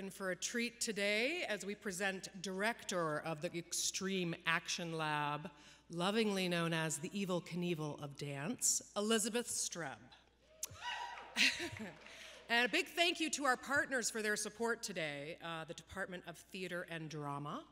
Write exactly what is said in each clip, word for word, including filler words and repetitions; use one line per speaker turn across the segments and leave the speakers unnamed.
in for a treat today as we present director of the Extreme Action Lab, lovingly known as the Evel Knievel of dance, Elizabeth STREB. And a big thank you to our partners for their support today, uh, the Department of Theater and Drama,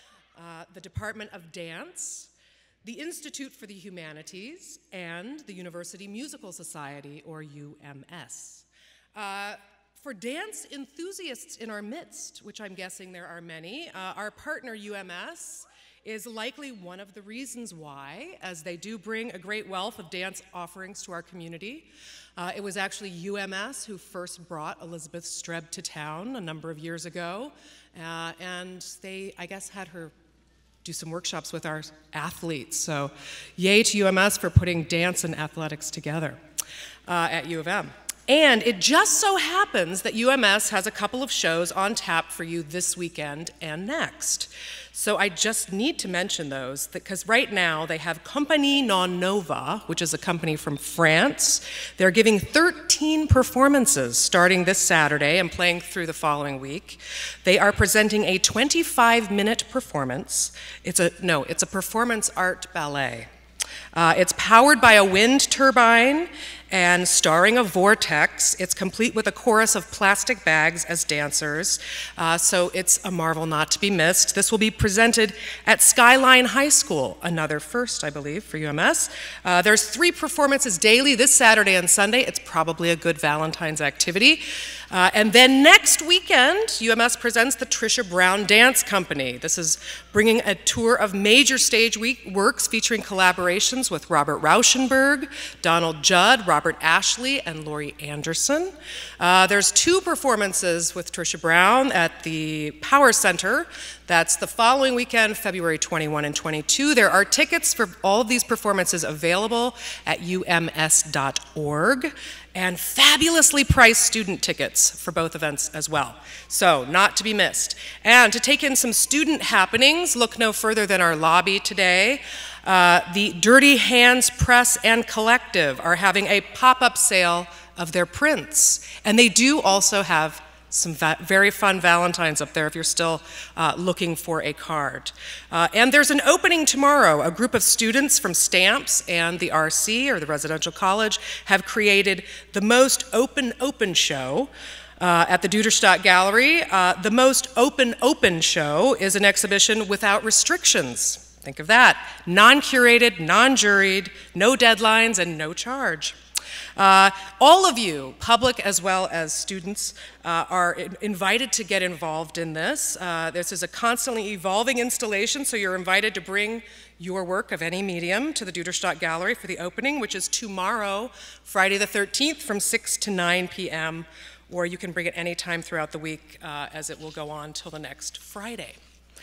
uh, the Department of Dance, the Institute for the Humanities, and the University Musical Society, or U M S. Uh, for dance enthusiasts in our midst, which I'm guessing there are many, uh, our partner U M S is likely one of the reasons why, as they do bring a great wealth of dance offerings to our community. Uh, it was actually U M S who first brought Elizabeth STREB to town a number of years ago, uh, and they, I guess, had her do some workshops with our athletes. So yay to U M S for putting dance and athletics together uh, at U of M. And it just so happens that U M S has a couple of shows on tap for you this weekend and next. So I just need to mention those because right now they have Compagnie Non Nova, which is a company from France. They're giving thirteen performances starting this Saturday and playing through the following week. They are presenting a twenty-five minute performance. It's a, no, it's a performance art ballet. Uh, it's powered by a wind turbine and starring a vortex. It's complete with a chorus of plastic bags as dancers, uh, so it's a marvel not to be missed. This will be presented at Skyline High School, another first, I believe, for U M S. Uh, there's three performances daily this Saturday and Sunday. It's probably a good Valentine's activity. Uh, and then next weekend, U M S presents the Trisha Brown Dance Company. This is bringing a tour of major stage week works featuring collaborations with Robert Rauschenberg, Donald Judd, Robert Ashley, and Laurie Anderson. Uh, there's two performances with Trisha Brown at the Power Center. That's the following weekend, February twenty-first and twenty-second. There are tickets for all of these performances available at U M S dot org. And fabulously priced student tickets for both events as well. So, not to be missed. And to take in some student happenings, look no further than our lobby today. Uh, the Dirty Hands Press and Collective are having a pop-up sale of their prints. And they do also have some very fun Valentines up there if you're still uh, looking for a card. Uh, and there's an opening tomorrow. A group of students from Stamps and the R C, or the Residential College, have created the Most Open Open Show uh, at the Duderstadt Gallery. Uh, the Most Open Open Show is an exhibition without restrictions. Think of that. Non-curated, non-juried, no deadlines, and no charge. Uh, all of you, public as well as students, uh, are invited to get involved in this. Uh, this is a constantly evolving installation, so you're invited to bring your work of any medium to the Duderstadt Gallery for the opening, which is tomorrow, Friday the thirteenth, from six to nine p m, or you can bring it any time throughout the week, uh, as it will go on till the next Friday.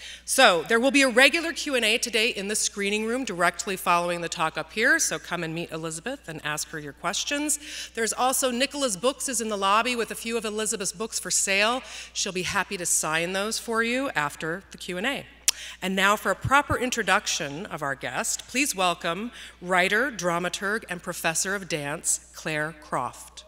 So there will be a regular Q and A today in the screening room directly following the talk up here, so come and meet Elizabeth and ask her your questions. There's also Nicola's Books is in the lobby with a few of Elizabeth's books for sale. She'll be happy to sign those for you after the Q and A. And now for a proper introduction of our guest, please welcome writer, dramaturg, and professor of dance, Claire Croft.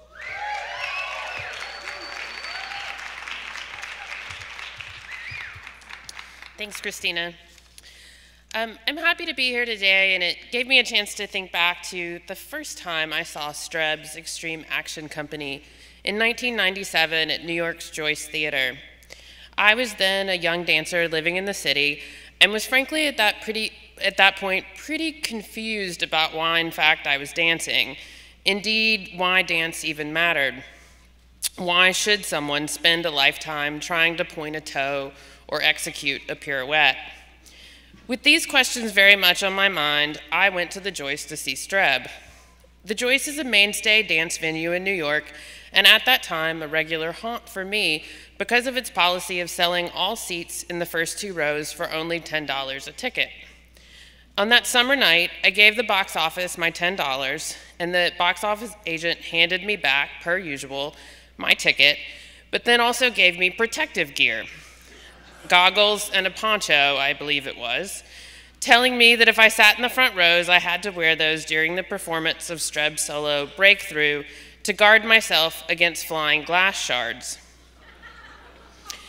Thanks, Christina. Um, I'm happy to be here today, and it gave me a chance to think back to the first time I saw STREB's Extreme Action Company in nineteen ninety-seven at New York's Joyce Theater. I was then a young dancer living in the city and was frankly at that, pretty, at that point pretty confused about why, in fact, I was dancing. Indeed, why dance even mattered. Why should someone spend a lifetime trying to point a toe or execute a pirouette? With these questions very much on my mind, I went to the Joyce to see STREB. The Joyce is a mainstay dance venue in New York, and at that time a regular haunt for me because of its policy of selling all seats in the first two rows for only ten dollars a ticket. On that summer night, I gave the box office my ten dollars, and the box office agent handed me back, per usual, my ticket, but then also gave me protective gear. Goggles and a poncho, I believe it was, telling me that if I sat in the front rows, I had to wear those during the performance of STREB's solo Breakthrough to guard myself against flying glass shards.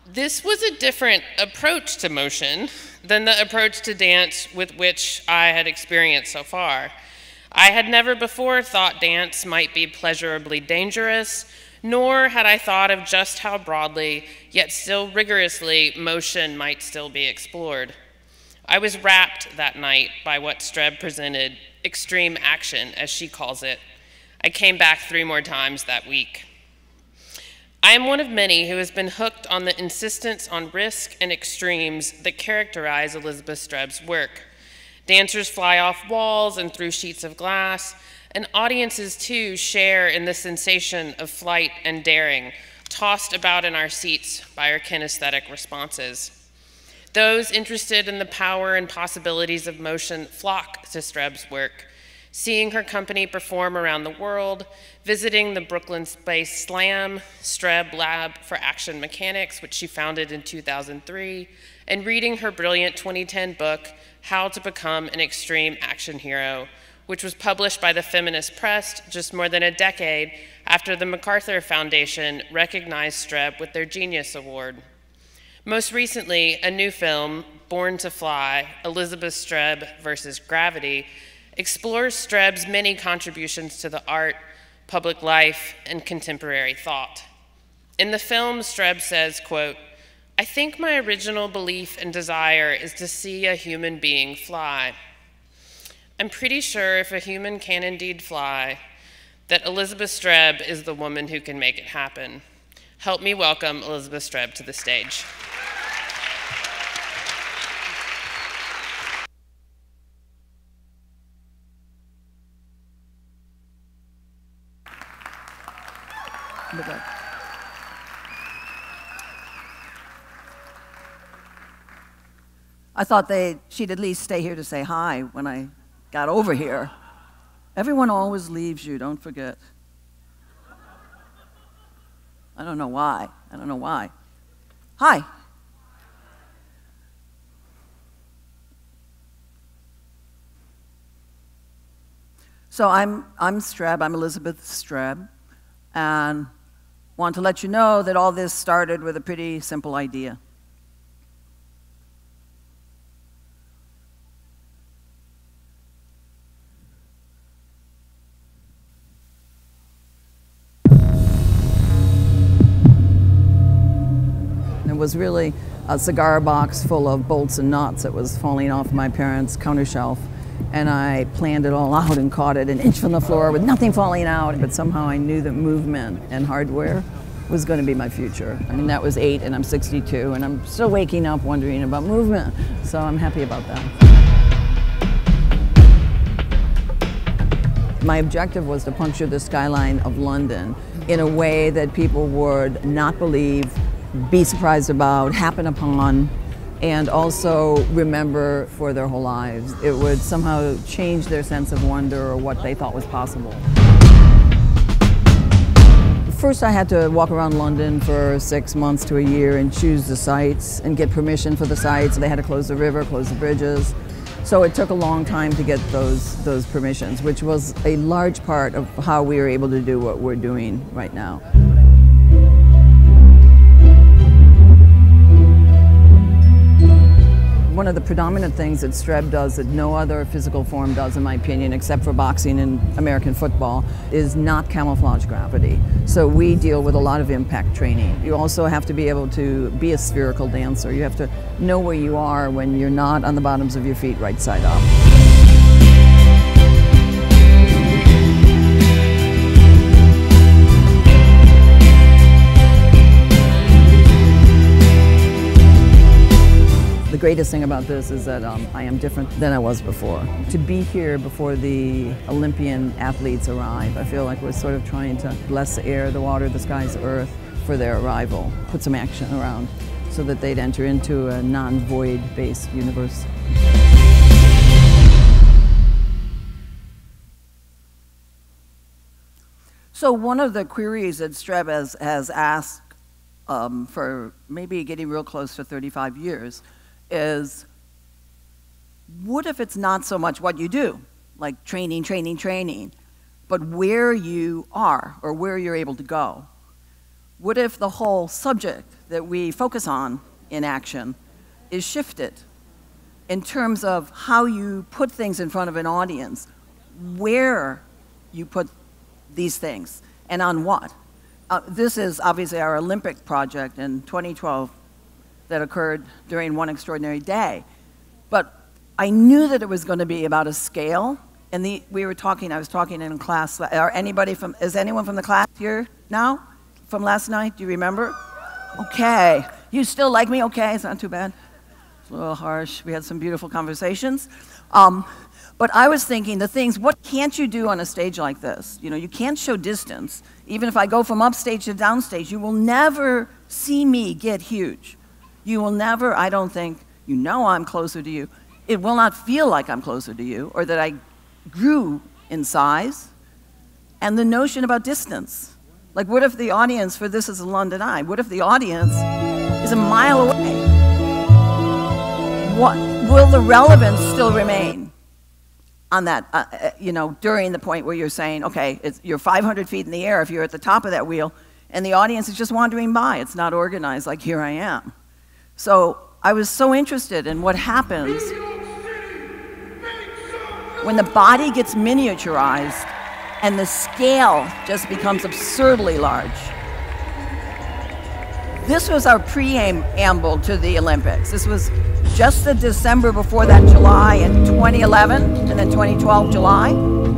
This was a different approach to motion than the approach to dance with which I had experienced so far. I had never before thought dance might be pleasurably dangerous, nor had I thought of just how broadly, yet still rigorously, motion might still be explored. I was rapt that night by what STREB presented, extreme action, as she calls it. I came back three more times that week. I am one of many who has been hooked on the insistence on risk and extremes that characterize Elizabeth STREB's work. Dancers fly off walls and through sheets of glass, and audiences too share in the sensation of flight and daring, tossed about in our seats by our kinesthetic responses. Those interested in the power and possibilities of motion flock to STREB's work, seeing her company perform around the world, visiting the Brooklyn-based SLAM, STREB Lab for Action Mechanics, which she founded in two thousand three, and reading her brilliant twenty ten book, How to Become an Extreme Action Hero, which was published by the Feminist Press just more than a decade after the MacArthur Foundation recognized STREB with their Genius Award. Most recently, a new film, Born to Fly, Elizabeth STREB versus Gravity, explores STREB's many contributions to the art, public life, and contemporary thought. In the film, STREB says, quote, "I think my original belief and desire is to see a human being fly. I'm pretty sure if a human can indeed fly, that Elizabeth STREB is the woman who can make it happen. Help me welcome Elizabeth STREB to the stage."
I thought they, she'd at least stay here to say hi when I got over here. Everyone always leaves you, don't forget. I don't know why. I don't know why. Hi. So I'm, I'm STREB, I'm Elizabeth STREB, and want to let you know that all this started with a pretty simple idea. It was really a cigar box full of bolts and nuts that was falling off my parents' counter shelf. And I planned it all out and caught it an inch from the floor with nothing falling out. But somehow I knew that movement and hardware was going to be my future. I mean, that was eight and I'm sixty-two and I'm still waking up wondering about movement. So I'm happy about that. My objective was to puncture the skyline of London in a way that people would not believe, be surprised about, happen upon, and also remember for their whole lives. It would somehow change their sense of wonder or what they thought was possible. First I had to walk around London for six months to a year and choose the sites and get permission for the sites. They had to close the river, close the bridges. So it took a long time to get those, those permissions, which was a large part of how we were able to do what we're doing right now. One of the predominant things that STREB does that no other physical form does, in my opinion, except for boxing and American football, is not camouflage gravity. So we deal with a lot of impact training. You also have to be able to be a spherical dancer. You have to know where you are when you're not on the bottoms of your feet right side up. The greatest thing about this is that um, I am different than I was before. To be here before the Olympian athletes arrive, I feel like we're sort of trying to bless the air, the water, the skies, the earth for their arrival, put some action around so that they'd enter into a non-void-based universe. So one of the queries that STREB has, has asked um, for maybe getting real close to thirty-five years is, what if it's not so much what you do, like training, training, training, but where you are or where you're able to go? What if the whole subject that we focus on in action is shifted in terms of how you put things in front of an audience, where you put these things, and on what? Uh, this is obviously our Olympic project in twenty twelve that occurred during one extraordinary day. But I knew that it was going to be about a scale, and the, we were talking, I was talking in class. Are anybody from, is anyone from the class here now? From last night, do you remember? Okay, you still like me? Okay, it's not too bad. It's a little harsh. We had some beautiful conversations. Um, but I was thinking the things, what can't you do on a stage like this? You know, you can't show distance. Even if I go from upstage to downstage, you will never see me get huge. You will never, I don't think, you know I'm closer to you. It will not feel like I'm closer to you or that I grew in size. And the notion about distance. Like, what if the audience for This Is a London Eye, what if the audience is a mile away? What, will the relevance still remain on that, uh, you know, during the point where you're saying, okay, it's, you're five hundred feet in the air if you're at the top of that wheel, and the audience is just wandering by. It's not organized like, here I am. So I was so interested in what happens when the body gets miniaturized and the scale just becomes absurdly large. This was our preamble to the Olympics. This was just the December before that, July in twenty eleven, and then twenty twelve, July.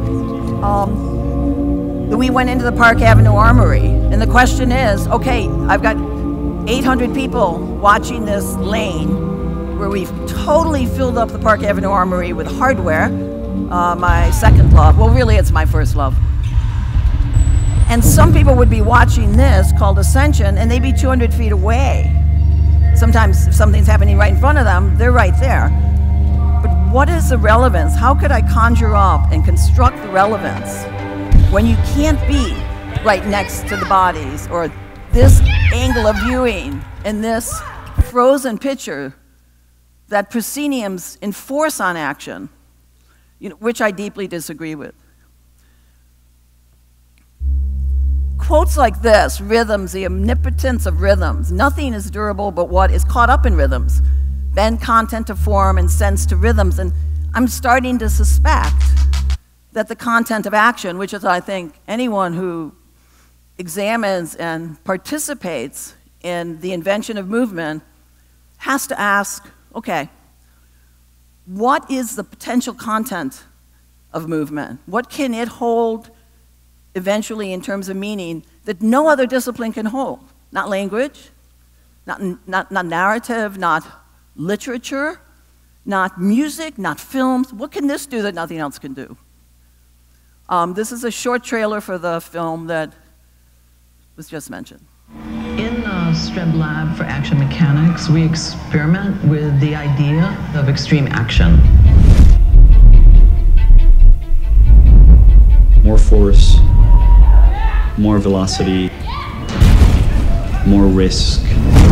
Um, we went into the Park Avenue Armory, and the question is, okay, I've got eight hundred people watching this lane where we've totally filled up the Park Avenue Armory with hardware, uh, my second love. Well, really, it's my first love. And some people would be watching this called Ascension, and they'd be two hundred feet away. Sometimes if something's happening right in front of them, they're right there. But what is the relevance? How could I conjure up and construct the relevance when you can't be right next to the bodies, or this angle of viewing and this frozen picture that prosceniums enforce on action, you know, which I deeply disagree with. Quotes like this, rhythms, the omnipotence of rhythms. Nothing is durable but what is caught up in rhythms. Bend content to form and sense to rhythms. And I'm starting to suspect that the content of action, which is, I think, anyone who examines and participates in the invention of movement has to ask, okay, what is the potential content of movement? What can it hold eventually in terms of meaning that no other discipline can hold? Not language, not, not, not narrative, not literature, not music, not films. What can this do that nothing else can do? Um, this is a short trailer for the film that was just mentioned.
In the STREB Lab for Action Mechanics, we experiment with the idea of extreme action.
More force, more velocity, more risk.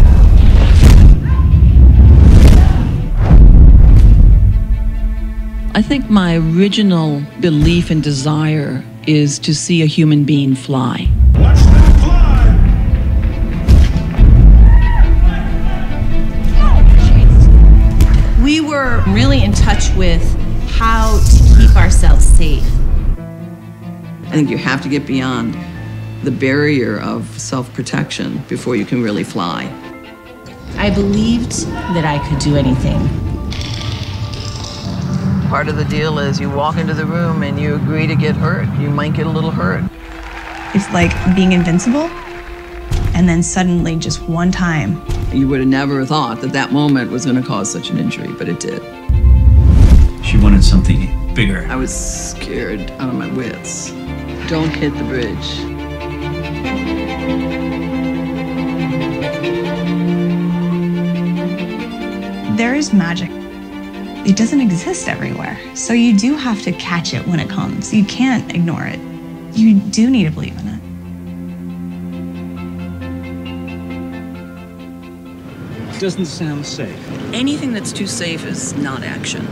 I think my original belief and desire is to see a human being fly.
Watch them fly!
We were really in touch with how to keep ourselves safe.
I think you have to get beyond the barrier of self-protection before you can really fly.
I believed that I could do anything.
Part of the deal is you walk into the room and you agree to get hurt. You might get a little hurt.
It's like being invincible, and then suddenly, just one time.
You would have never thought that that moment was going to cause such an injury, but it did.
She wanted something bigger.
I was scared out of my wits. Don't hit the bridge.
There is magic. It doesn't exist everywhere. So you do have to catch it when it comes. You can't ignore it. You do need to believe in it.
Doesn't sound safe.
Anything that's too safe is not action.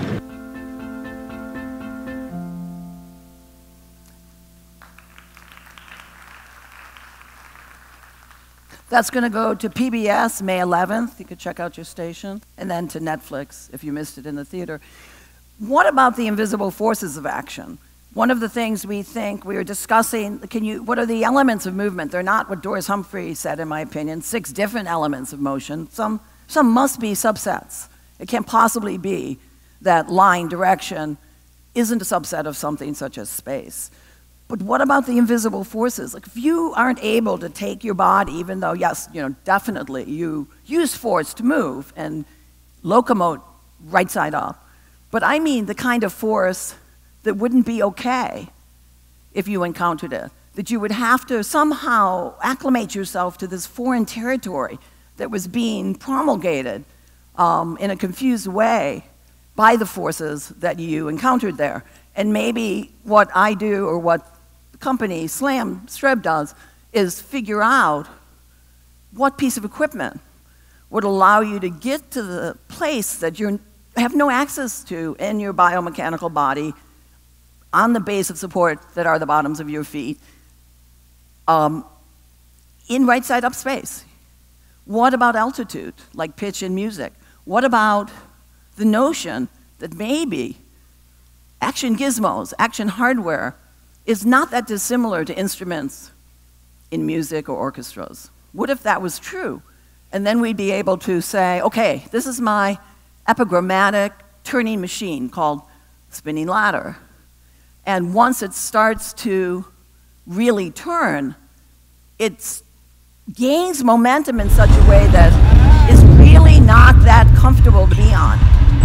That's going to go to P B S May eleventh. You could check out your station. And then to Netflix if you missed it in the theater. What about the invisible forces of action? One of the things we think we were discussing, can you, what are the elements of movement? They're not what Doris Humphrey said, in my opinion, six different elements of motion. Some, some must be subsets. It can't possibly be that line direction isn't a subset of something such as space. But what about the invisible forces? Like if you aren't able to take your body, even though, yes, you know, definitely you use force to move and locomote right side up, but I mean the kind of force that wouldn't be okay if you encountered it, that you would have to somehow acclimate yourself to this foreign territory that was being promulgated um, in a confused way by the forces that you encountered there. And maybe what I do or what the company SLAM, STREB does is figure out what piece of equipment would allow you to get to the place that you have no access to in your biomechanical body on the base of support that are the bottoms of your feet um, in right side up space. What about altitude, like pitch in music? What about the notion that maybe action gizmos, action hardware, is not that dissimilar to instruments in music or orchestras? What if that was true? And then we'd be able to say, okay, this is my epigrammatic turning machine called spinning ladder. And once it starts to really turn, it gains momentum in such a way that is really not that comfortable to be on.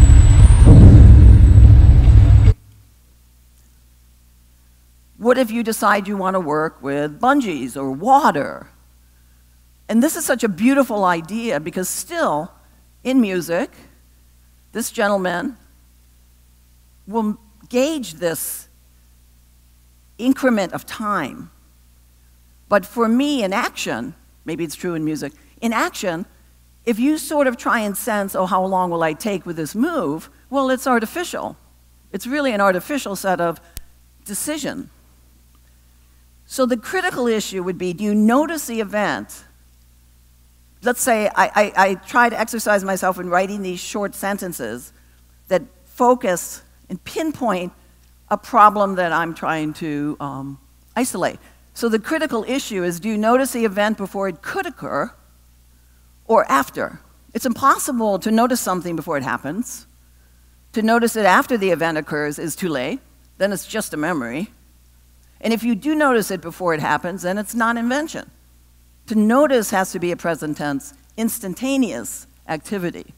What if you decide you want to work with bungees or water? And this is such a beautiful idea because still, in music, this gentleman will gauge this increment of time. But for me, in action, maybe it's true in music, in action, if you sort of try and sense, oh, how long will I take with this move? Well, it's artificial. It's really an artificial set of decision. So the critical issue would be, do you notice the event? Let's say I, I, I try to exercise myself in writing these short sentences that focus and pinpoint a problem that I'm trying to um, isolate. So the critical issue is, do you notice the event before it could occur or after? It's impossible to notice something before it happens. To notice it after the event occurs is too late. Then it's just a memory. And if you do notice it before it happens, then it's non-invention. To notice has to be a present tense, instantaneous activity.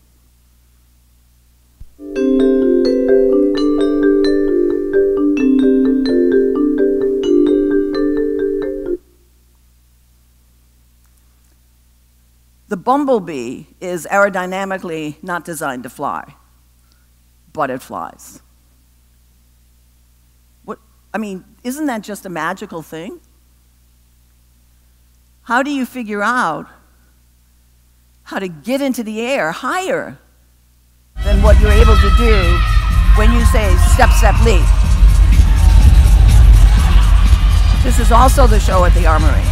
The bumblebee is aerodynamically not designed to fly, but it flies. What, I mean, isn't that just a magical thing? How do you figure out how to get into the air higher than what you're able to do when you say step, step, leap? This is also the show at the Armory.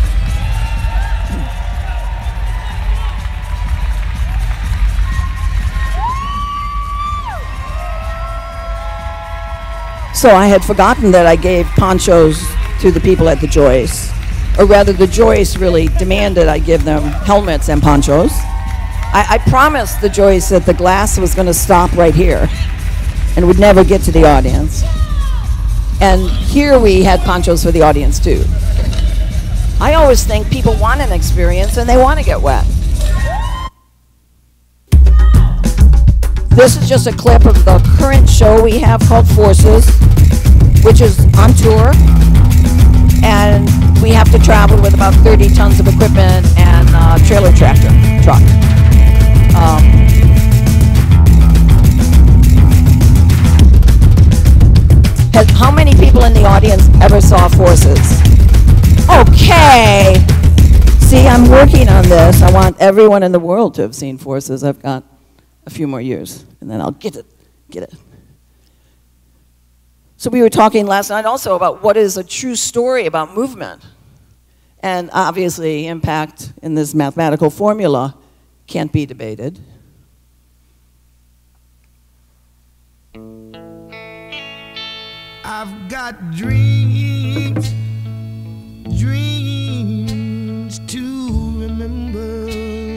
So I had forgotten that I gave ponchos to the people at the Joyce. Or rather, the Joyce really demanded I give them helmets and ponchos. I, I promised the Joyce that the glass was going to stop right here and would never get to the audience. And here we had ponchos for the audience, too. I always think people want an experience and they want to get wet. This is just a clip of the current show we have called Forces, which is on tour. And we have to travel with about thirty tons of equipment and a trailer tractor truck. Um, has, how many people in the audience ever saw Forces? Okay. See, I'm working on this. I want everyone in the world to have seen Forces. I've got a few more years, and then I'll get it, get it. So we were talking last night also about what is a true story about movement.
And obviously, impact in this mathematical formula can't be debated.
I've got dreams, dreams to remember.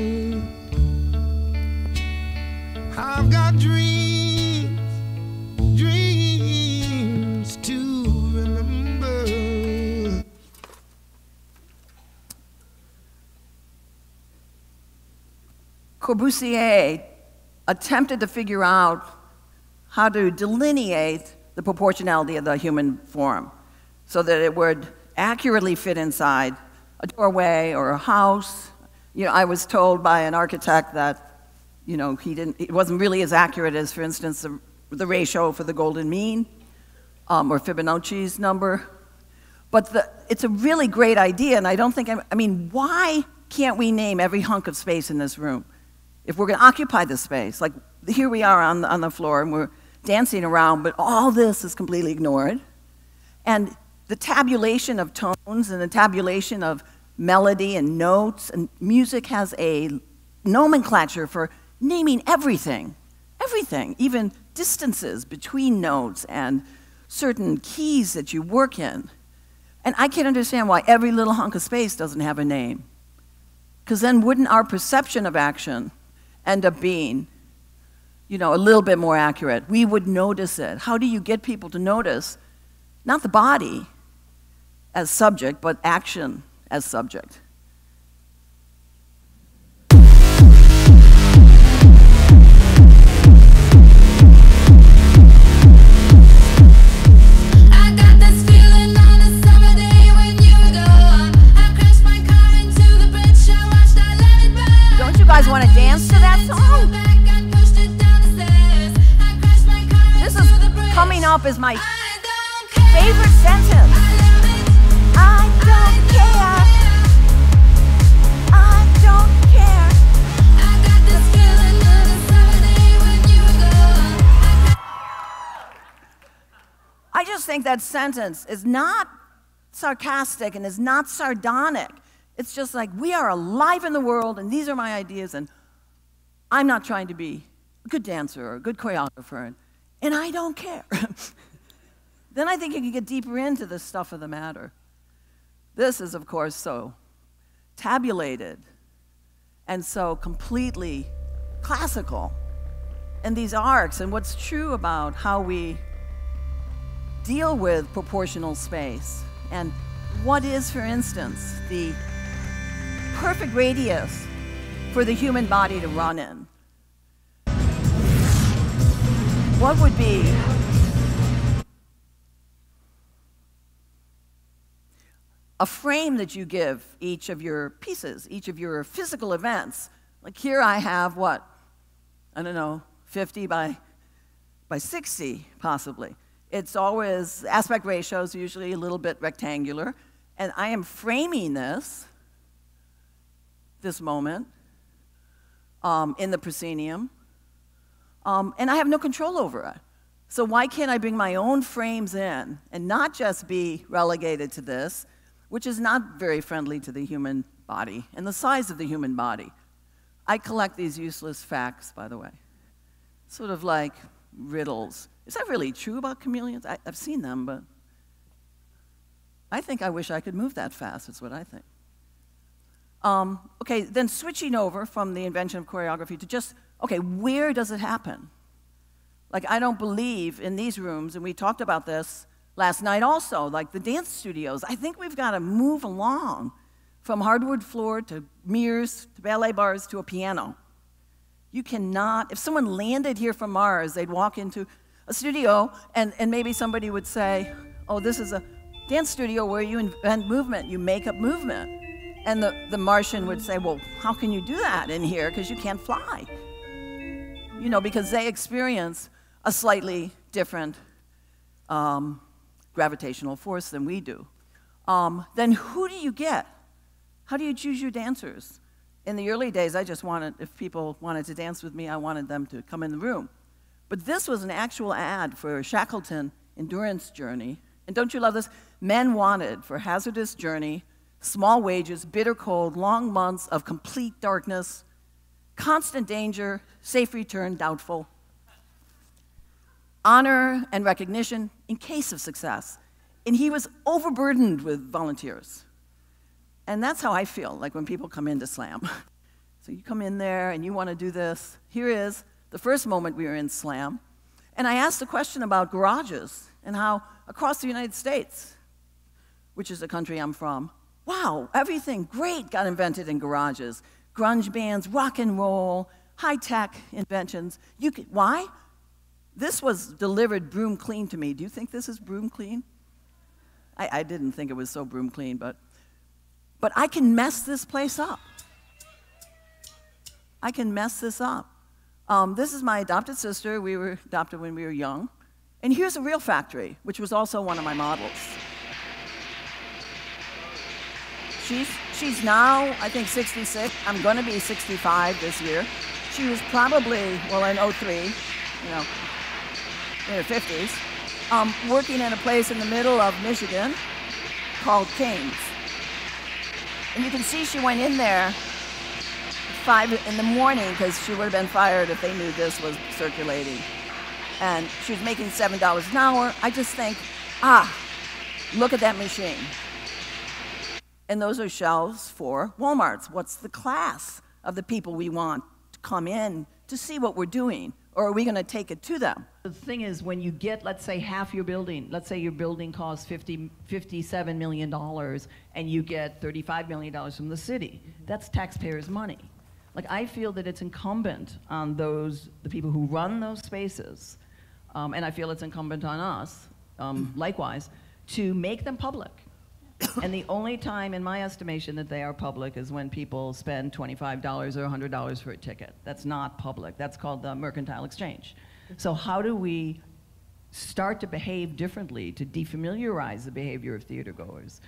I've got dreams, dreams to remember.
Corbusier attempted to figure out how to delineate the proportionality of the human form so that it would accurately fit inside a doorway or a house. You know, I was told by an architect that, you know, he didn't, it wasn't really as accurate as, for instance, the, the ratio for the golden mean um, or Fibonacci's number. But the, it's a really great idea, and I don't think, I, I mean, why can't we name every hunk of space in this room? If we're going to occupy this space, like here we are on the, on the floor, and we're dancing around, but all this is completely ignored. And the tabulation of tones and the tabulation of melody and notes, and music has a nomenclature for naming everything, everything, even distances between notes and certain keys that you work in. And I can't understand why every little hunk of space doesn't have a name. Because then wouldn't our perception of action end up being, you know, a little bit more accurate? We would notice it. How do you get people to notice, not the body as subject, but action as subject? Don't you guys want to dance to that song? This is coming up as my favorite sentence. I don't care. I don't care. I just think that sentence is not sarcastic and is not sardonic. It's just like, we are alive in the world, and these are my ideas, and I'm not trying to be a good dancer or a good choreographer, and, and I don't care. Then I think you can get deeper into the stuff of the matter. This is, of course, so tabulated and so completely classical. And these arcs, and what's true about how we deal with proportional space, and what is, for instance, the perfect radius for the human body to run in. What would be a frame that you give each of your pieces, each of your physical events? Like here I have what? I don't know, fifty by, by sixty, possibly. It's always, aspect ratios usually a little bit rectangular, and I am framing this, this moment, um, in the proscenium, um, and I have no control over it. So why can't I bring my own frames in and not just be relegated to this, which is not very friendly to the human body and the size of the human body? I collect these useless facts, by the way, sort of like riddles. Is that really true about chameleons? I, I've seen them, but I think I wish I could move that fast, is what I think. Um, okay, then switching over from the invention of choreography to just, okay, where does it happen? Like, I don't believe in these rooms, and we talked about this last night also, like the dance studios. I think we've got to move along from hardwood floor to mirrors to ballet bars to a piano. You cannot, if someone landed here from Mars, they'd walk into a studio, and, and maybe somebody would say, oh, this is a dance studio where you invent movement, you make up movement. And the, the Martian would say, well, how can you do that in here? Because you can't fly. You know, because they experience a slightly different um, gravitational force than we do. Um, then who do you get? How do you choose your dancers? In the early days, I just wanted, if people wanted to dance with me, I wanted them to come in the room. But this was an actual ad for Shackleton Endurance Journey. And don't you love this? Men wanted for hazardous journey small wages, bitter cold, long months of complete darkness, constant danger, safe return doubtful, honor and recognition in case of success. And he was overburdened with volunteers. And that's how I feel, like when people come into SLAM. So you come in there and you want to do this. Here is the first moment we were in SLAM. And I asked a question about garages and how across the United States, which is the country I'm from, wow, everything great got invented in garages. Grunge bands, rock and roll, high-tech inventions. You could, why? This was delivered broom clean to me. Do you think this is broom clean? I, I didn't think it was so broom clean, but, but I can mess this place up. I can mess this up. Um, this is my adopted sister. We were adopted when we were young. And here's a real factory, which was also one of my models. She's, she's now, I think, sixty-six. I'm going to be sixty-five this year. She was probably, well, in oh three, you know, in her fifties, um, working in a place in the middle of Michigan called Canes. And you can see she went in there five in the morning because she would have been fired if they knew this was circulating. And she was making seven dollars an hour. I just think, ah, look at that machine. And those are shelves for Walmarts. What's the class of the people we want to come in to see what we're doing? Or are we going to take it to them?
The thing is, when you get, let's say, half your building, let's say your building costs fifty, fifty-seven million dollars, and you get thirty-five million dollars from the city, that's taxpayers' money. Like, I feel that it's incumbent on those, the people who run those spaces, um, and I feel it's incumbent on us, um, likewise, to make them public. And the only time, in my estimation, that they are public is when people spend twenty-five dollars or one hundred dollars for a ticket. That's not public. That's called the mercantile exchange. So how do we start to behave differently to defamiliarize the behavior of theater goers?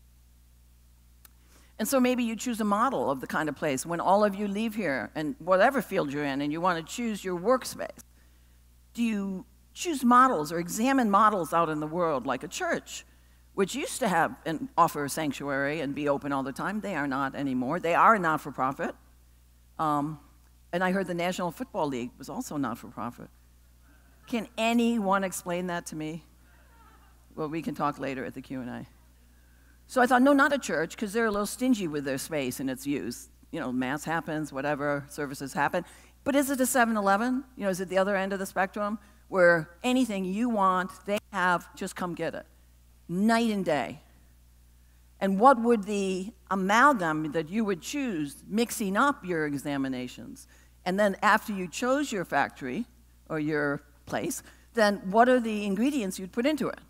And so maybe you choose a model of the kind of place when all of you leave here, and whatever field you're in, and you want to choose your workspace. Do you choose models or examine models out in the world, like a church, which used to have and offer a sanctuary and be open all the time? They are not anymore. They are not-for-profit. Um, and I heard the National Football League was also not-for-profit. Can anyone explain that to me? Well, we can talk later at the Q and A. So I thought, no, not a church, because they're a little stingy with their space and its use. You know, mass happens, whatever, services happen. But is it a seven eleven? You know, is it the other end of the spectrum, where anything you want, they have, just come get it? Night and day. And what would the amalgam that you would choose, mixing up your examinations, and then after you chose your factory or your place, then what are the ingredients you'd put into it?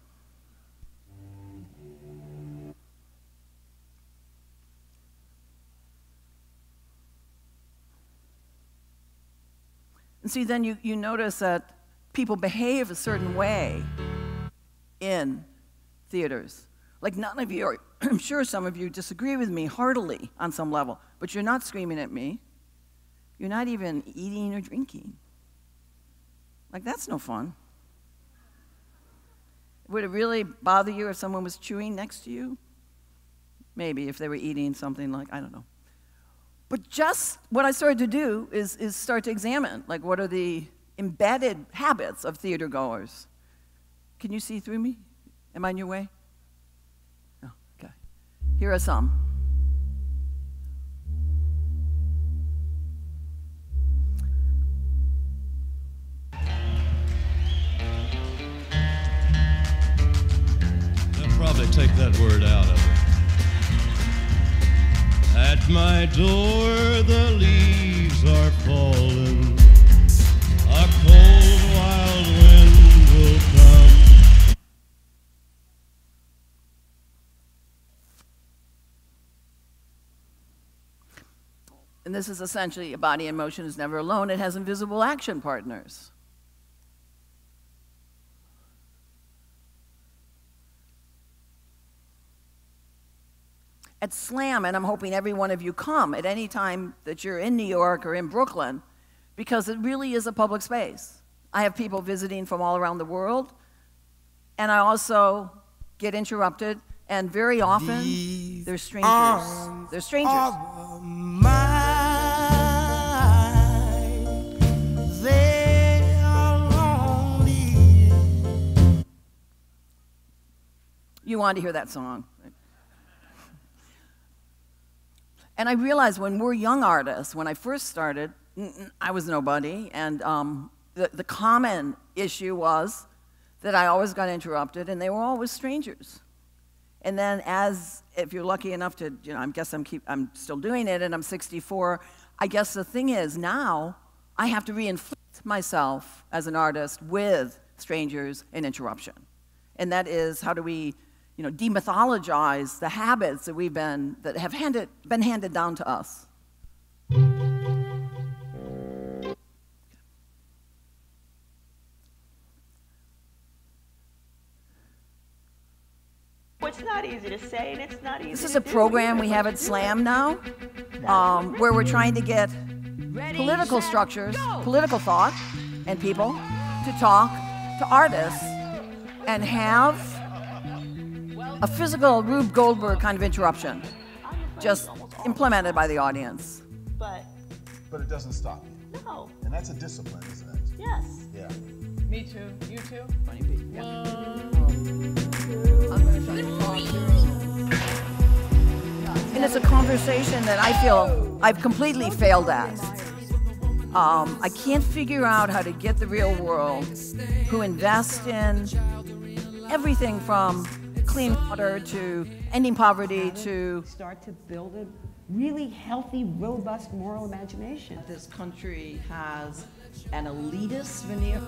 And see, then you, you notice that people behave a certain way in theaters. Like, none of you are, I'm sure some of you disagree with me heartily on some level, but you're not screaming at me. You're not even eating or drinking. Like, that's no fun. Would it really bother you if someone was chewing next to you? Maybe if they were eating something like, I don't know. But just what I started to do is, is start to examine, like, what are the embedded habits of theater goers? Can you see through me? Am I in your way? No, okay. Here are some.
They'll probably take that word out of it. At my door the leaves are falling, a cold wild wind will come.
And this is essentially a body in motion is never alone. It has invisible action partners. At SLAM, and I'm hoping every one of you come at any time that you're in New York or in Brooklyn, because it really is a public space. I have people visiting from all around the world, and I also get interrupted And very often, they're strangers. They're strangers.
They are lonely.
You want to hear that song. And I realized when we're young artists, when I first started, I was nobody, and um, the, the common issue was that I always got interrupted, and they were always strangers. And then as, if you're lucky enough to, you know, I guess I'm, keep, I'm still doing it, and I'm sixty-four, I guess the thing is now, I have to reinflict myself as an artist with strangers and interruption. And that is, how do we, you know, demythologize the habits that we've been, that have handed, been handed down to us.
It's not easy to say, and it's not easy
This is
to
a
do
program
either.
we have at SLAM now, um, where we're trying to get political structures, political thought, and people to talk to artists and have a physical Rube Goldberg kind of interruption, just implemented by the audience.
But,
But it doesn't stop you.
no,
And that's a discipline, isn't it?
yes.
Yeah.
Me too. You too?
twenty feet, yeah. And it's a conversation that I feel I've completely failed at. Um, I can't figure out how to get the real world who invest in everything from clean water to ending poverty to
start to build a really healthy, robust moral imagination.
This country has an elitist veneer.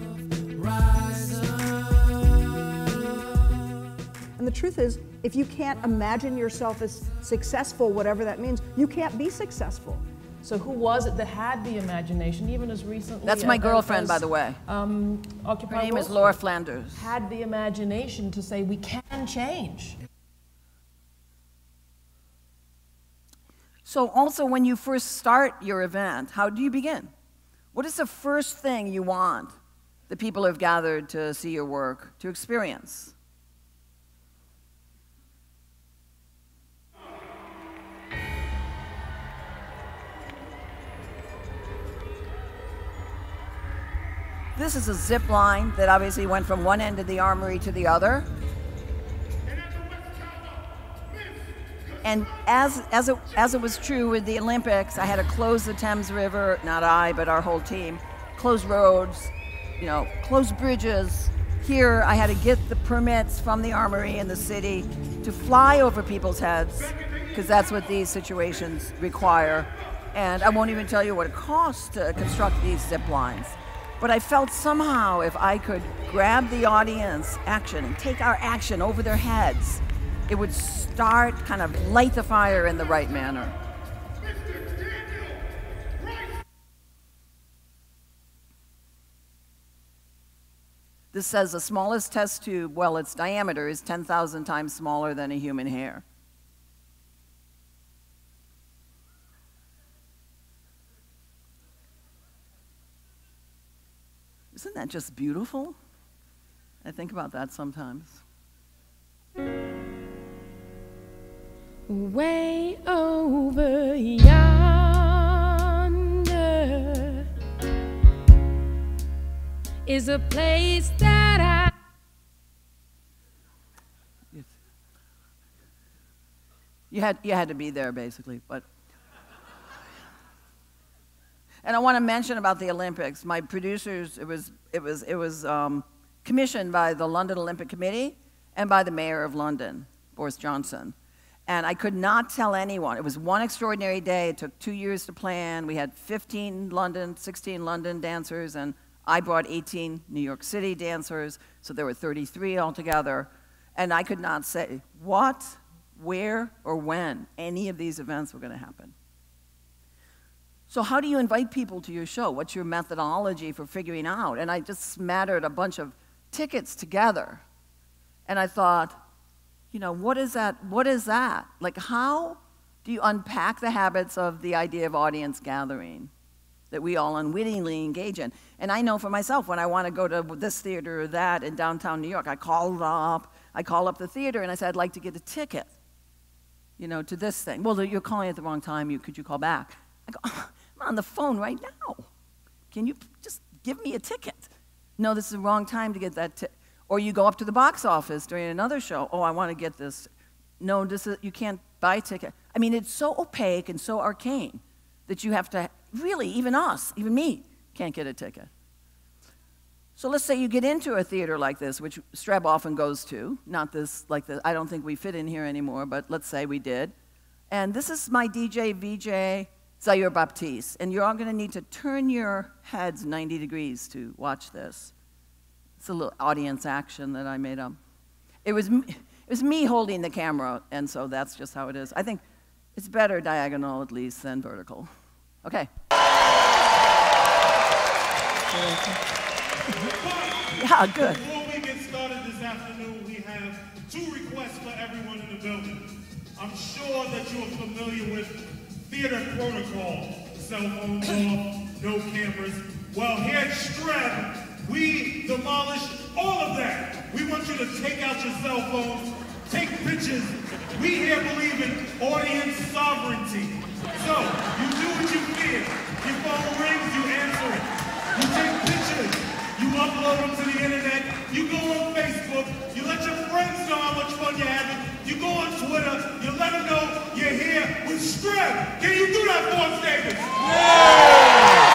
And the truth is, if you can't imagine yourself as successful, whatever that means, you can't be successful.
So who was it that had the imagination, even as recently
That's my
as-
girlfriend,
as,
by the way.
Um, Occupy
Her name
Wall
is Laura
Street
Flanders.
Had the imagination to say we can change.
So also when you first start your event, how do you begin? What is the first thing you want the people who have gathered to see your work to experience? This is a zip line that obviously went from one end of the armory to the other. And as, as, it, as it was true with the Olympics, I had to close the Thames River, not I, but our whole team, close roads, you know, close bridges. Here, I had to get the permits from the armory in the city to fly over people's heads, because that's what these situations require. And I won't even tell you what it costs to construct these zip lines. But I felt somehow if I could grab the audience action and take our action over their heads, it would start, kind of light the fire in the right manner. This says the smallest test tube, well, its diameter is ten thousand times smaller than a human hair. Isn't that just beautiful? I think about that sometimes.
Way over yonder is a place that I...
You had, you had to be there, basically, but... And I want to mention about the Olympics. My producers, it was, it was, it was um, commissioned by the London Olympic Committee and by the Mayor of London, Boris Johnson. And I could not tell anyone. It was one extraordinary day. It took two years to plan. We had fifteen London, sixteen London dancers, and I brought eighteen New York City dancers, so there were thirty-three altogether. And I could not say what, where, or when any of these events were going to happen. So how do you invite people to your show? What's your methodology for figuring out? And I just smattered a bunch of tickets together. And I thought, you know, what is that? What is that? Like, how do you unpack the habits of the idea of audience gathering that we all unwittingly engage in. And I know for myself, when I want to go to this theater or that in downtown New York, I call up, I call up the theater and I say, I'd like to get a ticket, you know, to this thing. Well, you're calling at the wrong time, you, could you call back? I go, oh, I'm on the phone right now. Can you just give me a ticket? No, this is the wrong time to get that ticket. Or you go up to the box office during another show, oh, I want to get this. No, this is, you can't buy a ticket. I mean, it's so opaque and so arcane that you have to, really, even us, even me, can't get a ticket. So let's say you get into a theater like this, which STREB often goes to, not this, like this, I don't think we fit in here anymore, but let's say we did. And this is my D J, V J, Zaire Baptiste, and you're all gonna need to turn your heads ninety degrees to watch this. It's a little audience action that I made up. It was, it was me holding the camera, and so that's just how it is. I think it's better diagonal, at least, than vertical. Okay. Yeah, good.
Before we get started this afternoon, we have two requests for everyone in the building. I'm sure that you are familiar with theater protocol. Cell phones off, no cameras. Well, here at STREB, we demolished all of that. We want you to take out your cell phones, take pictures. We here believe in audience sovereignty. So, you do what you feel. Your phone rings, you answer it. You take pictures. You upload them to the internet. You go on Facebook. You let your friends know how much fun you're having. You go on Twitter. You let them know you're here with STREB. Can you do that for us, David? Yeah!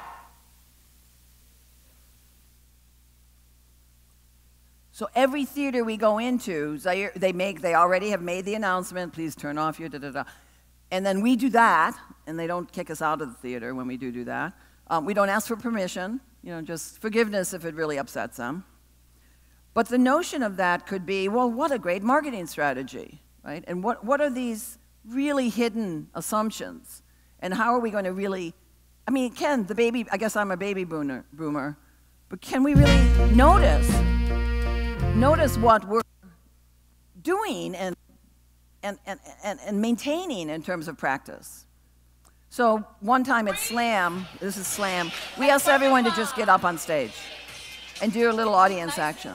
So every theater we go into, Zaire, they make, they already have made the announcement, please turn off your da-da-da. And then we do that, and they don't kick us out of the theater when we do do that. Um, we don't ask for permission, you know, just forgiveness if it really upsets them. But the notion of that could be, well, what a great marketing strategy, right? And what, what are these really hidden assumptions? And how are we going to really, I mean, Ken, the baby, I guess I'm a baby boomer, boomer but can we really notice, notice what we're doing and, and, and, and, and maintaining in terms of practice? So one time at Slam, this is Slam, we asked everyone to just get up on stage and do a little audience action.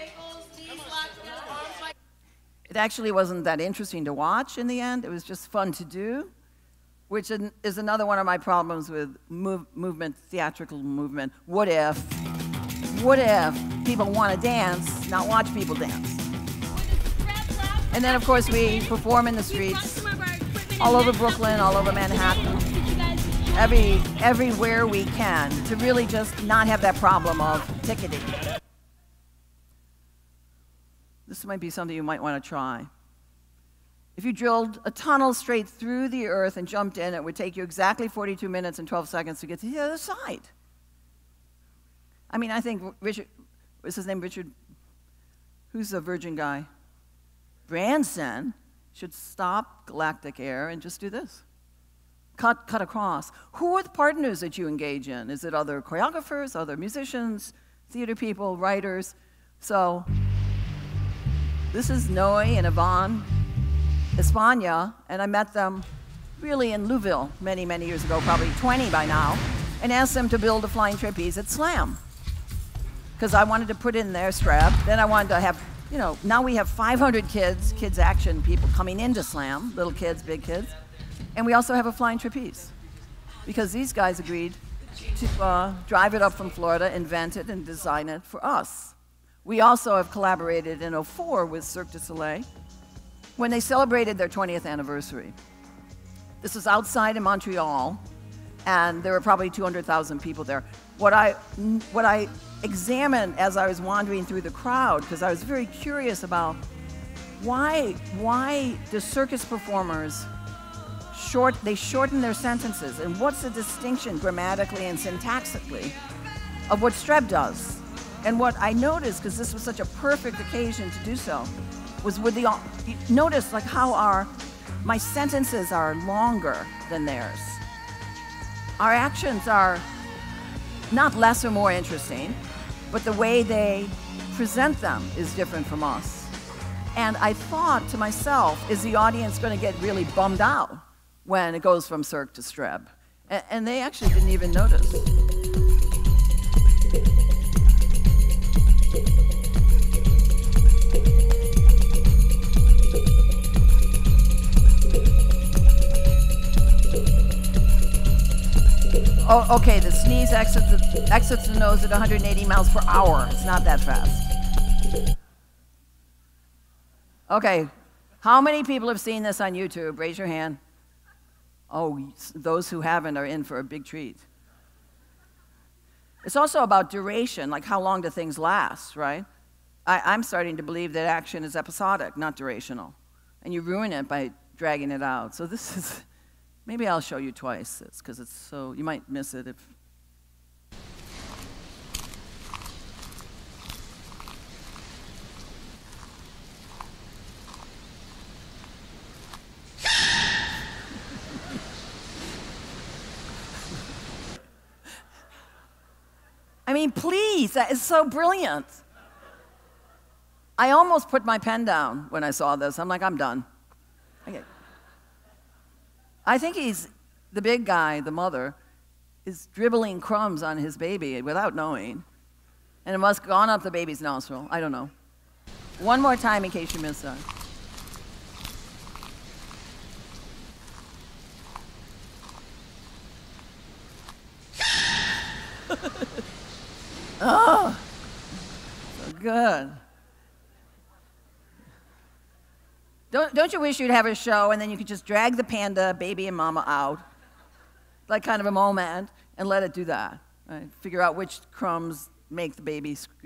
It actually wasn't that interesting to watch in the end. It was just fun to do, which is another one of my problems with move, movement, theatrical movement. What if, what if people want to dance, not watch people dance? And then, of course, we perform in the streets, all over Brooklyn, all over Manhattan, every, everywhere we can, to really just not have that problem of ticketing. This might be something you might want to try. If you drilled a tunnel straight through the earth and jumped in, it would take you exactly forty-two minutes and twelve seconds to get to the other side. I mean, I think Richard, what's his name, Richard, who's the Virgin guy? Branson should stop Galactic Air and just do this. Cut, cut across. Who are the partners that you engage in? Is it other choreographers, other musicians, theater people, writers? So this is Noe and Yvonne España, and I met them really in Louisville many, many years ago, probably twenty by now, and asked them to build a flying trapeze at Slam. Because I wanted to put in their STREB, then I wanted to have, you know, now we have five hundred kids, kids action people coming into Slam, little kids, big kids, and we also have a flying trapeze. Because these guys agreed to uh, drive it up from Florida, invent it, and design it for us. We also have collaborated in oh four with Cirque du Soleil when they celebrated their twentieth anniversary. This was outside in Montreal, and there were probably two hundred thousand people there. What I, what I examined as I was wandering through the crowd, because I was very curious about why, why do circus performers short, they shorten their sentences, and what's the distinction grammatically and syntactically of what STREB does? And what I noticed, because this was such a perfect occasion to do so, was with the, notice like how our, my sentences are longer than theirs. Our actions are not less or more interesting, but the way they present them is different from us. And I thought to myself, is the audience going to get really bummed out when it goes from Cirque to STREB? And, and they actually didn't even notice. Oh, okay, the sneeze exits the, exits the nose at one hundred eighty miles per hour. It's not that fast. Okay, how many people have seen this on YouTube? Raise your hand. Oh, those who haven't are in for a big treat. It's also about duration, like how long do things last, right? I, I'm starting to believe that action is episodic, not durational. And you ruin it by dragging it out. So this is... Maybe I'll show you twice this, because it's so, you might miss it if... I mean, please, that is so brilliant. I almost put my pen down when I saw this. I'm like, I'm done. Okay. I think he's, the big guy, the mother, is dribbling crumbs on his baby without knowing. And it must have gone up the baby's nostril. I don't know. One more time in case you missed that. Oh, so good. Don't, don't you wish you'd have a show and then you could just drag the panda, baby, and mama out, like kind of a moment, and let it do that, right? Figure out which crumbs make the baby scream.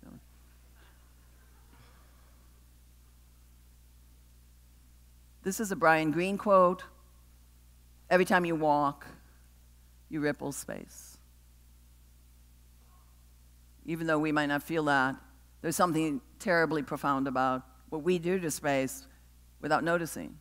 This is a Brian Greene quote. Every time you walk, you ripple space. Even though we might not feel that, there's something terribly profound about what we do to space without noticing.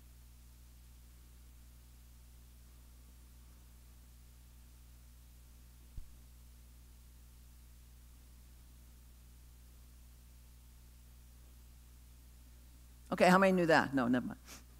Okay, how many knew that? No, never mind.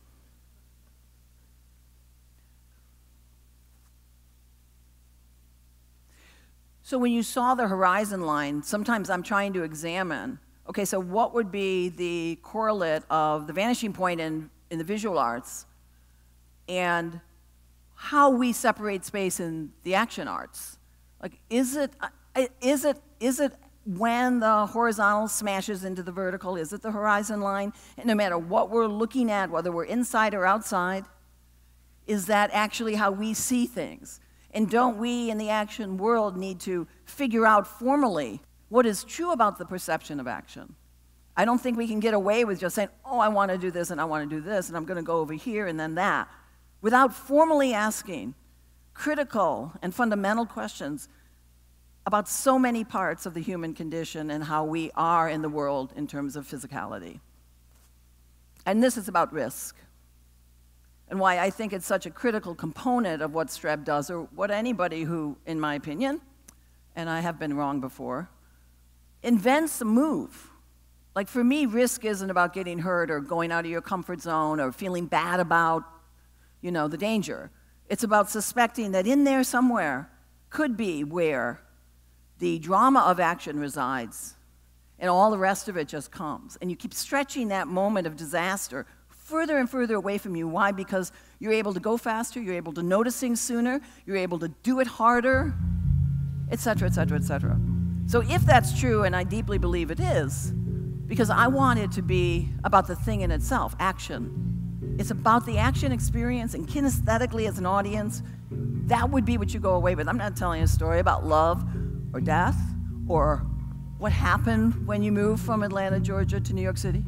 So when you saw the horizon line, sometimes I'm trying to examine, okay, so what would be the correlate of the vanishing point in, in the visual arts and how we separate space in the action arts? Like, is it, is it, is it when the horizontal smashes into the vertical? Is it the horizon line? And no matter what we're looking at, whether we're inside or outside, is that actually how we see things? And don't we in the action world need to figure out formally what is true about the perception of action? I don't think we can get away with just saying, oh, I want to do this and I want to do this and I'm going to go over here and then that, without formally asking critical and fundamental questions about so many parts of the human condition and how we are in the world in terms of physicality. And this is about risk, and why I think it's such a critical component of what STREB does, or what anybody who, in my opinion, and I have been wrong before, invents a move. Like for me, risk isn't about getting hurt or going out of your comfort zone or feeling bad about, you know, the danger. It's about suspecting that in there somewhere could be where the drama of action resides, and all the rest of it just comes. And you keep stretching that moment of disaster further and further away from you. Why? Because you're able to go faster, you're able to notice things sooner, you're able to do it harder, et cetera, et cetera, et cetera. So if that's true, and I deeply believe it is, because I want it to be about the thing in itself, action. It's about the action experience, and kinesthetically as an audience, that would be what you go away with. I'm not telling a story about love or death or what happened when you moved from Atlanta, Georgia to New York City.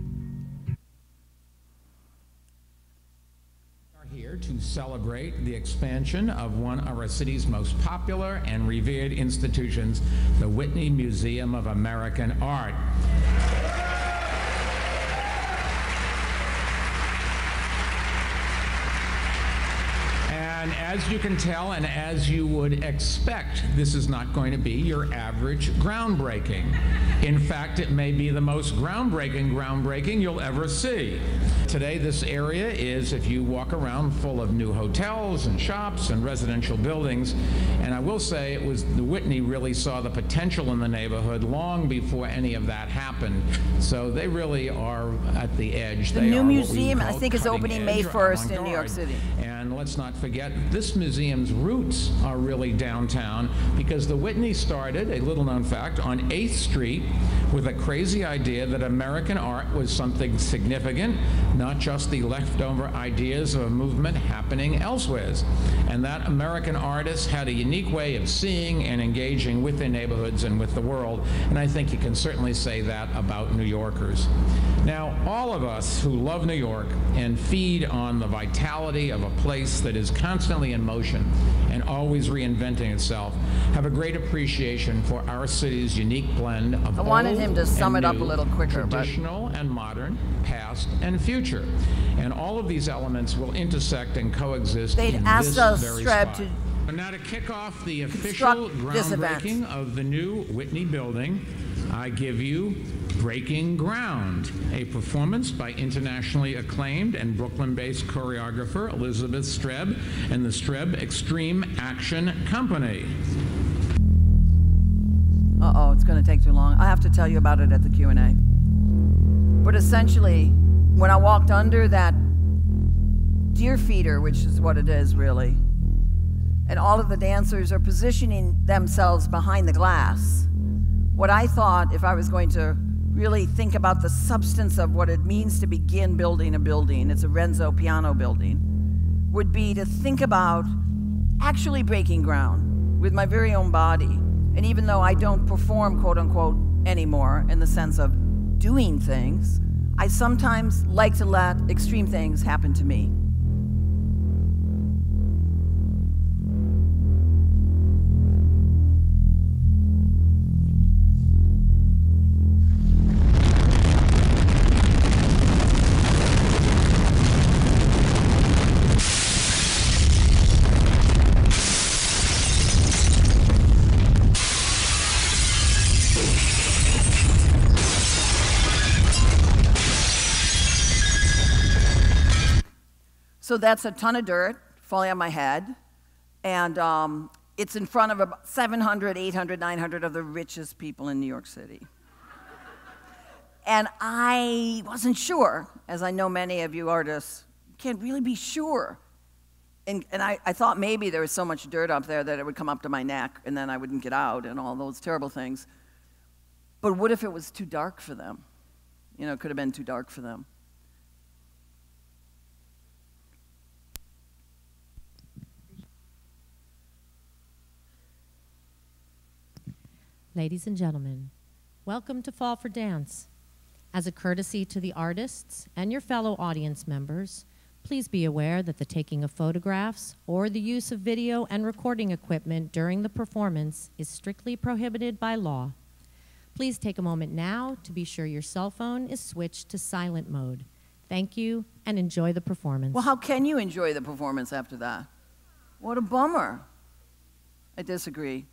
Here to celebrate the expansion of one of our city's most popular and revered institutions, the Whitney Museum of American Art. And as as you can tell, and as you would expect, this is not going to be your average groundbreaking. In fact, it may be the most groundbreaking groundbreaking you'll ever see. Today, this area is, if you walk around, full of new hotels and shops and residential buildings. And I will say it was, the Whitney really saw the potential in the neighborhood long before any of that happened. So they really are at the edge.
The
they
new
are
museum, I think, is opening May first in New York City.
And let's not forget, this museum's roots are really downtown, because the Whitney started, a little known fact, on eighth street with a crazy idea that American art was something significant, not just the leftover ideas of a movement happening elsewhere. And that American artists had a unique way of seeing and engaging with their neighborhoods and with the world. And I think you can certainly say that about New Yorkers. Now, all of us who love New York and feed on the vitality of a place that is constantly in motion and always reinventing itself have a great appreciation for our city's unique blend of
I wanted him to sum it up a
new,
little quicker,
traditional and modern, past and future. And all of these elements will intersect and coexist
They'd
in
asked
this
us,
very
STREB,
spot.
to
But now to kick off the official groundbreaking of the new Whitney building, I give you Breaking Ground, a performance by internationally acclaimed and Brooklyn-based choreographer Elizabeth STREB and the STREB Extreme Action Company.
Uh-oh, it's going to take too long. I have to tell you about it at the Q and A. But essentially, when I walked under that deer feeder, which is what it is really, and all of the dancers are positioning themselves behind the glass, what I thought, if I was going to really think about the substance of what it means to begin building a building, it's a Renzo piano building, would be to think about actually breaking ground with my very own body. And even though I don't perform, quote unquote, anymore in the sense of doing things, I sometimes like to let extreme things happen to me. So that's a ton of dirt falling on my head, and um, it's in front of about seven hundred, eight hundred, nine hundred of the richest people in New York City. And I wasn't sure, as I know many of you artists can't really be sure. And, and I, I thought maybe there was so much dirt up there that it would come up to my neck, and then I wouldn't get out, and all those terrible things. But what if it was too dark for them? You know, it could have been too dark for them.
Ladies and gentlemen, welcome to Fall for Dance. As a courtesy to the artists and your fellow audience members, please be aware that the taking of photographs or the use of video and recording equipment during the performance is strictly prohibited by law. Please take a moment now to be sure your cell phone is switched to silent mode. Thank you, and enjoy the performance.
Well, how can you enjoy the performance after that? What a bummer. I disagree.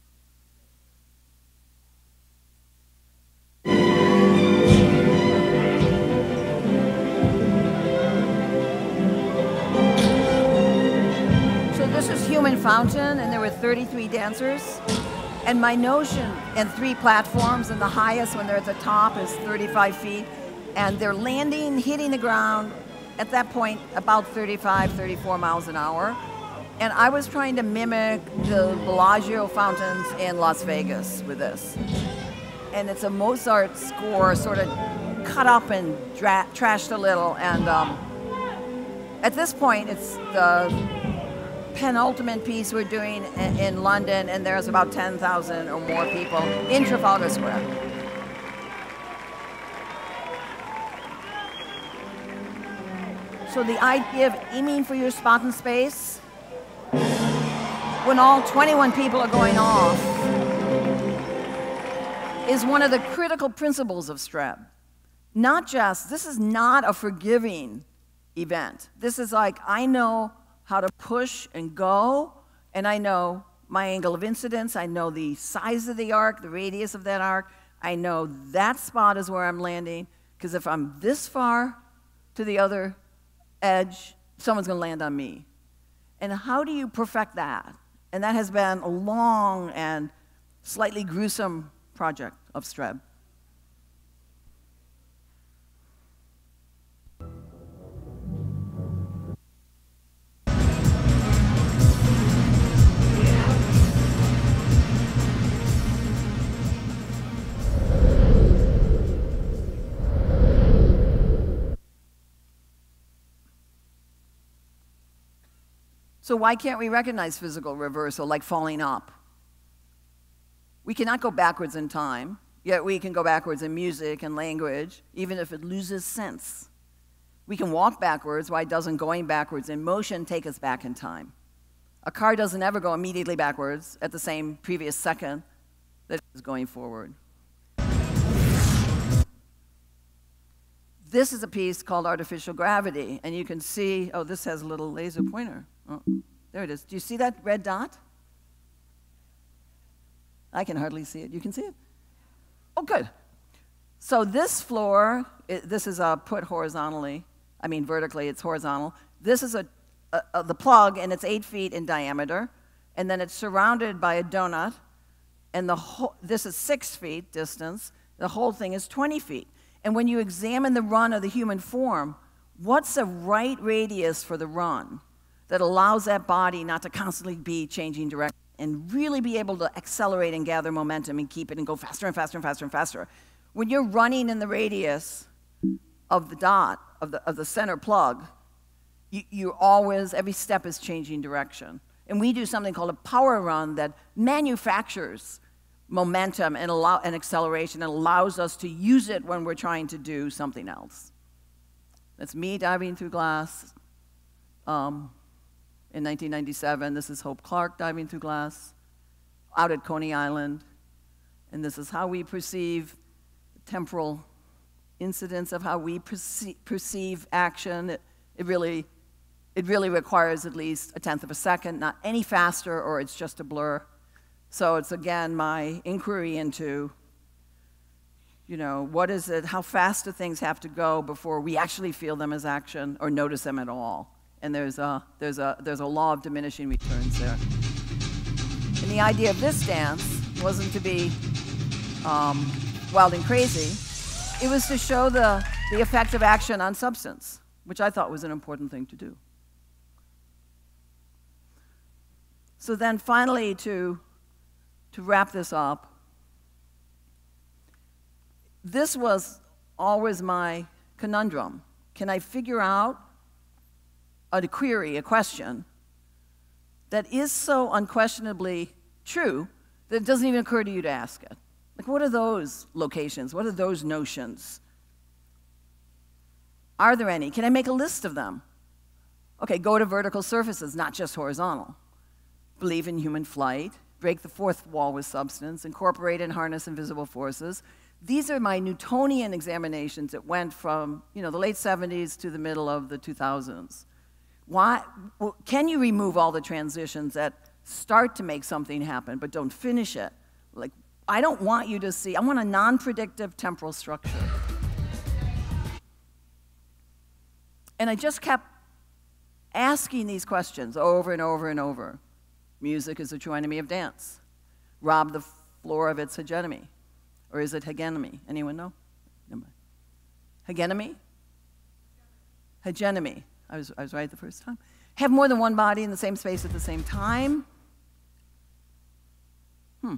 This is Human Fountain, and there were thirty-three dancers. And my notion, and three platforms, and the highest when they're at the top is thirty-five feet. And they're landing, hitting the ground, at that point, about thirty-five, thirty-four miles an hour. And I was trying to mimic the Bellagio fountains in Las Vegas with this. And it's a Mozart score, sort of cut up and dra trashed a little. And um, at this point, it's the penultimate piece we're doing in, in London, and there's about ten thousand or more people in Trafalgar Square. So the idea of aiming for your spot in space, when all twenty-one people are going off, is one of the critical principles of STREB. Not just, this is not a forgiving event. This is like, I know how to push and go, and I know my angle of incidence, I know the size of the arc, the radius of that arc, I know that spot is where I'm landing, because if I'm this far to the other edge, someone's going to land on me. And how do you perfect that? And that has been a long and slightly gruesome project of STREB. So why can't we recognize physical reversal like falling up? We cannot go backwards in time, yet we can go backwards in music and language, even if it loses sense. We can walk backwards, why doesn't going backwards in motion take us back in time? A car doesn't ever go immediately backwards at the same previous second that it is going forward. This is a piece called Artificial Gravity, and you can see, oh, this has a little laser pointer. Oh, there it is. Do you see that red dot? I can hardly see it. You can see it? Oh, good. So this floor, it, this is uh, put horizontally. I mean, vertically, it's horizontal. This is a, a, a, the plug, and it's eight feet in diameter. And then it's surrounded by a donut. And the whole, this is six feet distance. The whole thing is twenty feet. And when you examine the run of the human form, what's the right radius for the run that allows that body not to constantly be changing direction and really be able to accelerate and gather momentum and keep it and go faster and faster and faster and faster? When you're running in the radius of the dot, of the, of the center plug, you, you're always, every step is changing direction. And we do something called a power run that manufactures momentum and, allow, and acceleration and allows us to use it when we're trying to do something else. That's me diving through glass. Um, in nineteen ninety-seven, this is Hope Clark diving through glass out at Coney Island. And this is how we perceive temporal incidence of how we perceive, perceive action. It, it, really, it really requires at least a tenth of a second, not any faster, or it's just a blur. So it's, again, my inquiry into, you know, what is it, how fast do things have to go before we actually feel them as action or notice them at all? And there's a, there's a, there's a law of diminishing returns there. And the idea of this dance wasn't to be um, wild and crazy. It was to show the, the effect of action on substance, which I thought was an important thing to do. So then finally, to, to wrap this up, this was always my conundrum. Can I figure out a query, a question, that is so unquestionably true that it doesn't even occur to you to ask it? Like, what are those locations? What are those notions? Are there any? Can I make a list of them? Okay, go to vertical surfaces, not just horizontal. Believe in human flight, break the fourth wall with substance, incorporate and harness invisible forces. These are my Newtonian examinations that went from, you know, the late seventies to the middle of the two thousands. Why, well, can you remove all the transitions that start to make something happen but don't finish it? Like, I don't want you to see, I want a non-predictive temporal structure. And I just kept asking these questions over and over and over. Music is a true enemy of dance. Rob the floor of its hegemony. Or is it hegemony? Anyone know? Hegemony? Hegemony. I was, I was right the first time. Have more than one body in the same space at the same time. Hmm.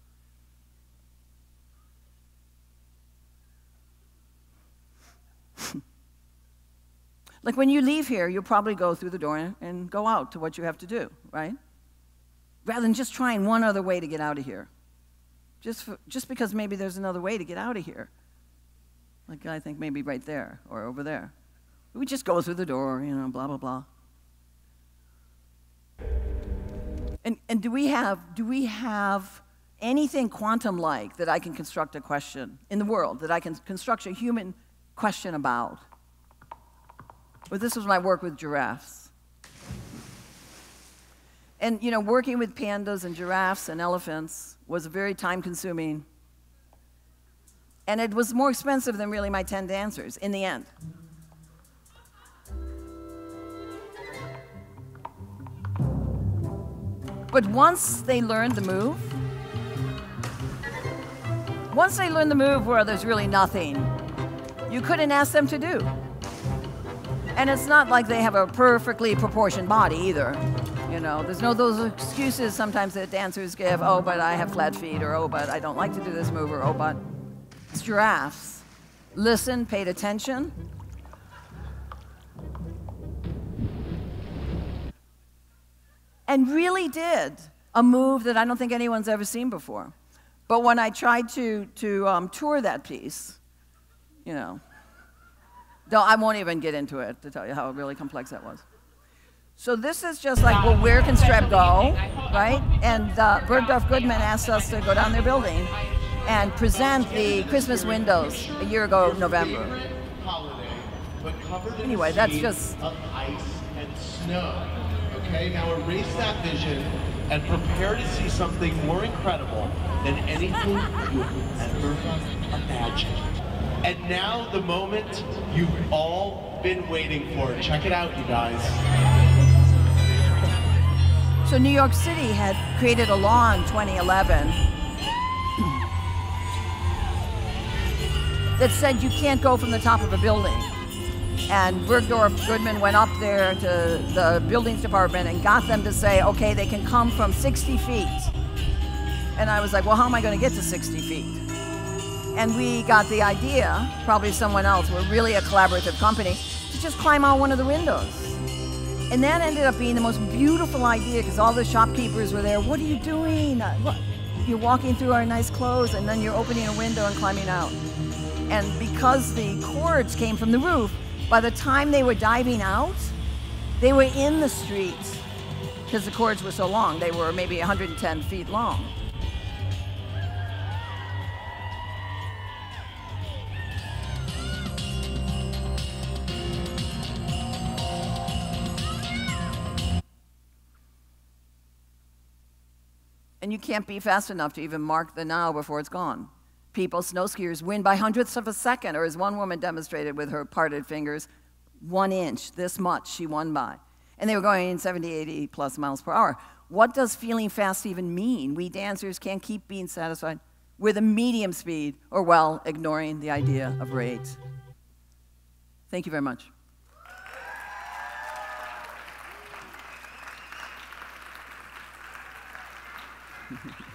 Like when you leave here, you'll probably go through the door and go out to what you have to do, right? Rather than just trying one other way to get out of here. Just, for, just because maybe there's another way to get out of here. Like I think maybe right there or over there. We just go through the door, you know, blah, blah, blah. And, and do we have, do we have anything quantum-like that I can construct a question in the world, that I can construct a human question about? Well, this was my work with giraffes. And, you know, working with pandas and giraffes and elephants was very time-consuming. And it was more expensive than really my ten dancers in the end. But once they learned the move, once they learned the move where there's really nothing, you couldn't ask them to do. And it's not like they have a perfectly proportioned body either. You know, there's no those excuses sometimes that dancers give, oh, but I have flat feet, or oh, but I don't like to do this move, or oh, but it's giraffes. Listened, paid attention. And really did a move that I don't think anyone's ever seen before. But when I tried to, to um, tour that piece, you know, no, I won't even get into it to tell you how really complex that was. So this is just like, well, where can STREB go, right? And uh, Bergdorf Goodman asked us to go down their building and present the Christmas windows a year ago, November. Anyway, that's just...
of ice and snow. Okay, now erase that vision and prepare to see something more incredible than anything you've ever imagined. And now the moment you've all been waiting for. Check it out, you guys.
So New York City had created a law in twenty eleven that said you can't go from the top of a building. And Bergdorf Goodman went up there to the buildings department and got them to say, okay, they can come from sixty feet. And I was like, well, how am I going to get to sixty feet? And we got the idea, probably someone else, we're really a collaborative company, to just climb out one of the windows. And that ended up being the most beautiful idea because all the shopkeepers were there. What are you doing? What? You're walking through our nice clothes and then you're opening a window and climbing out. And because the cords came from the roof, by the time they were diving out, they were in the street because the cords were so long. They were maybe one hundred ten feet long. And you can't be fast enough to even mark the now before it's gone. People, snow skiers, win by hundredths of a second, or as one woman demonstrated with her parted fingers, one inch, this much she won by. And they were going seventy, eighty plus miles per hour. What does feeling fast even mean? We dancers can't keep being satisfied with a medium speed, or well, ignoring the idea of rate. Thank you very much. Mm-hmm.